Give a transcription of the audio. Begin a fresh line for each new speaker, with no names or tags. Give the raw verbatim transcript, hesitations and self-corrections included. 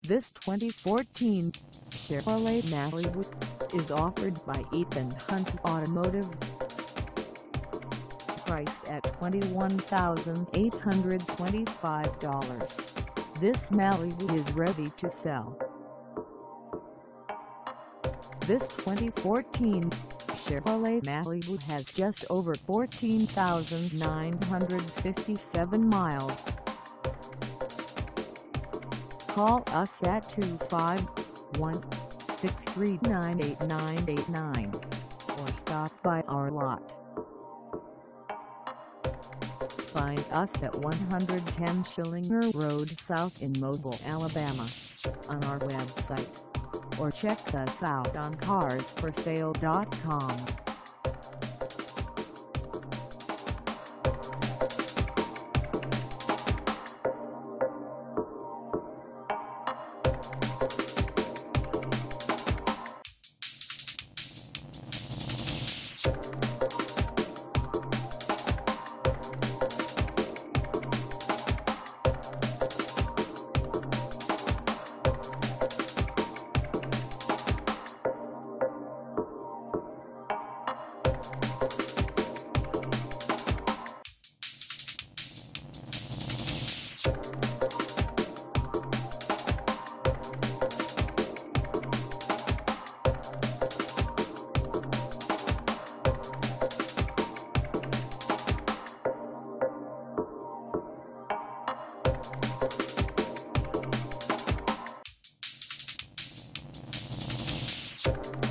This twenty fourteen Chevrolet Malibu is offered by ETHAN Hunt Automotive. Priced at twenty-one thousand eight hundred twenty-five dollars, this Malibu is ready to sell. This twenty fourteen Chevrolet Malibu has just over fourteen thousand nine hundred fifty-seven miles. Call us at two five one, six three nine, eight nine eight nine or stop by our lot. Find us at one ten Schillinger Road South in Mobile, Alabama, on our website, or check us out on cars for sale dot com.
You